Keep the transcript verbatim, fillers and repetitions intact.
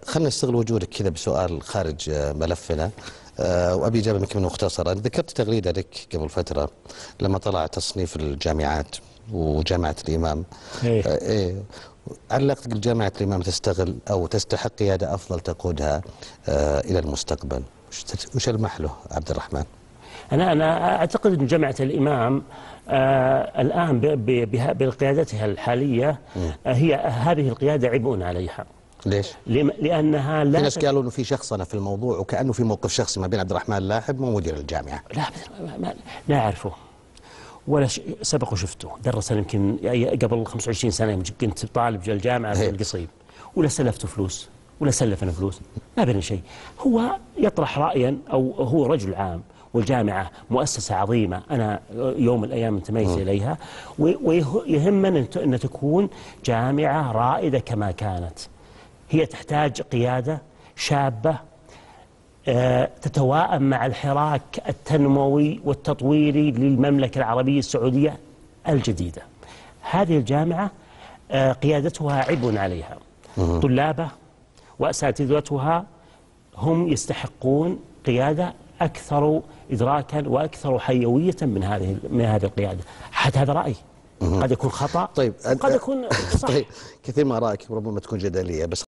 خلنا نستغل وجودك كذا بسؤال خارج ملفنا، أه وأبي إجابة منك مختصرة. ذكرت تغريدة لك قبل فترة لما طلع تصنيف الجامعات وجامعة الإمام. إيه. أه إيه علقت قلت جامعة الإمام تستغل أو تستحق قيادة أفضل تقودها أه إلى المستقبل. وش المح له عبد الرحمن؟ أنا أنا أعتقد أن جامعة الإمام آه الآن بقيادتها الحالية آه هي هذه القيادة عبء عليها. ليش؟ لأنها لا. في ناس قالوا إنه في شخصنة في الموضوع وكأنه في موقف شخصي ما بين عبد الرحمن لاحب ومدير الجامعة. لا ما لا أعرفه ولا سبق وشفته. درسنا يمكن قبل خمسة وعشرين سنة يمكن كنت طالب في الجامعة في القصيم، ولا سلفته فلوس ولا سلفنا فلوس، ما بين شيء. هو يطرح رأيا أو هو رجل عام، والجامعة مؤسسة عظيمة أنا يوم من الأيام انتميت إليها، ويهمنا أن تكون جامعة رائدة كما كانت. هي تحتاج قيادة شابة تتواءم مع الحراك التنموي والتطويري للمملكة العربية السعودية الجديدة. هذه الجامعة قيادتها عبء عليها. طلابها وأساتذتها هم يستحقون قيادة أكثر إدراكا وأكثر حيوية من هذه من هذه القيادة. حتى هذا رأيي، قد يكون خطأ، طيب قد يكون صح. طيب كثير من آرائك ربما تكون جدلية، بس